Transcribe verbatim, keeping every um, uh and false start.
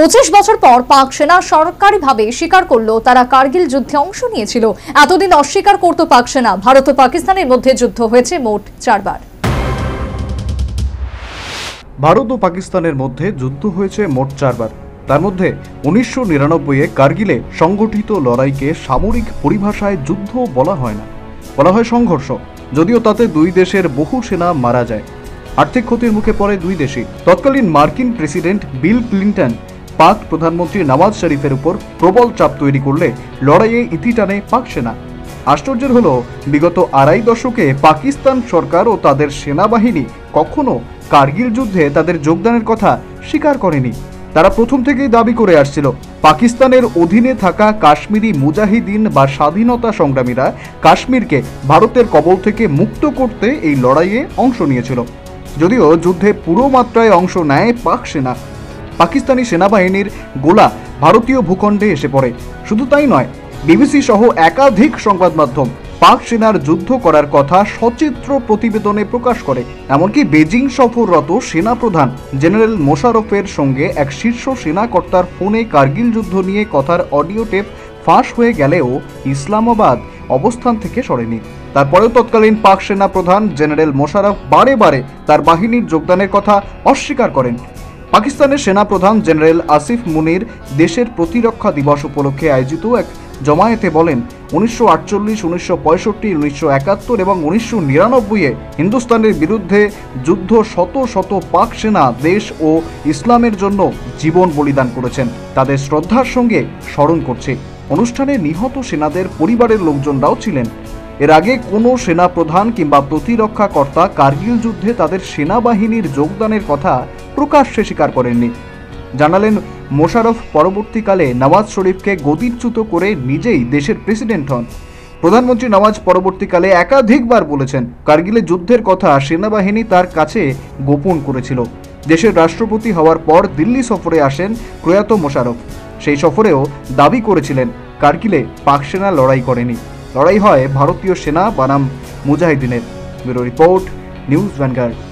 পঁচিশ বছর পর পাক সেনা সরকারিভাবে স্বীকার করলো তারা কার্গিল যুদ্ধে অংশ নিয়েছিল। এতদিন অস্বীকার করত পাক সেনা। ভারত ও পাকিস্তানের মধ্যে যুদ্ধ হয়েছে মোট চারবার। ভারত ও পাকিস্তানের মধ্যে যুদ্ধ হয়েছে মোট চারবার। তার মধ্যে উনিশশো নিরানব্বই এ কার্গিলে সংগঠিত লড়াইকে সামরিক পরিভাষায় যুদ্ধ বলা হয় না, বলা হয় সংঘর্ষ। যদিও তাতে দুই দেশের বহু সেনা মারা যায়। আর্থিক ক্ষতির মুখে পড়ে দুই দেশই। তৎকালীন মার্কিন প্রেসিডেন্ট বিল ক্লিন্টন পাক প্রধানমন্ত্রী নওয়াজ শরীফের উপর প্রবল চাপ তৈরি করলে লড়াইয়ে ইতি টানে পাক সেনা। আশ্চর্যের হলো, বিগত আড়াই দশকে পাকিস্তান সরকার ও তাদের সেনাবাহিনী কখনো কার্গিল যুদ্ধে তাদের যোগদানের কথা স্বীকার করেনি। তারা প্রথম থেকেই দাবি করে আসছিল পাকিস্তানের অধীনে থাকা কাশ্মীরি মুজাহিদিন বা স্বাধীনতা সংগ্রামীরা কাশ্মীরকে ভারতের কবল থেকে মুক্ত করতে এই লড়াইয়ে অংশ নিয়েছিল। যদিও যুদ্ধে পুরো মাত্রায় অংশ নেয় পাক সেনা। পাকিস্তানি সেনাবাহিনীর গোলা ভারতীয় ভূখণ্ডে এসে পড়ে। শুধু তাই নয়, বিবিসি সহ একাধিক সংবাদ মাধ্যম পাক সেনার যুদ্ধ করার কথা সচিত্র প্রতিবেদনে প্রকাশ করে। এমনকি বেজিং সফররত সেনাপ্রধান জেনারেল মোশাররফের সঙ্গে এক শীর্ষ সেনাকর্তার ফোনে কার্গিল যুদ্ধ নিয়ে কথার অডিও টেপ ফাঁস হয়ে গেলেও ইসলামাবাদ অবস্থান থেকে সরেনি। তারপরেও তৎকালীন পাক সেনা প্রধান জেনারেল মোশাররফ বারে বারে তার বাহিনীর যোগদানের কথা অস্বীকার করেন। পাকিস্তানের সেনাপ্রধান জেনারেল আসিফ মুনির দেশের প্রতিরক্ষা দিবস উপলক্ষে আয়োজিত এক জমায়েতে বলেন, উনিশশো আটচল্লিশ, উনিশশো পঁয়ষট্টি, উনিশশো একাত্তর এবং উনিশশো নিরানব্বই এ হিন্দুস্তানের বিরুদ্ধে যুদ্ধ শত শত পাক সেনা দেশ ও ইসলামের জন্য জীবন বলিদান করেছেন। তাদের শ্রদ্ধার সঙ্গে স্মরণ করছে। অনুষ্ঠানে নিহত সেনাদের পরিবারের লোকজনরাও ছিলেন। এর আগে কোনো সেনা প্রধান কিংবা প্রতিরক্ষা কর্তা কার্গিল যুদ্ধে তাদের সেনাবাহিনীর যোগদানের কথা প্রকাশ্যে স্বীকার করেননি। জানালেন, মোশাররফ পরবর্তীকালে নওয়াজ শরীফকে গদিচ্যুত করে নিজেই দেশের প্রেসিডেন্ট হন। প্রধানমন্ত্রী নওয়াজ পরবর্তীকালে একাধিকবার বলেছেন কার্গিলে যুদ্ধের কথা সেনাবাহিনী তার কাছে গোপন করেছিল। দেশের রাষ্ট্রপতি হওয়ার পর দিল্লি সফরে আসেন প্রয়াত মোশাররফ। সেই সফরেও দাবি করেছিলেন কার্গিলে পাক সেনা লড়াই করেনি, লড়াই হয় ভারতীয় সেনা বনাম মুজাহিদিনের। Bureau report, news vanguard.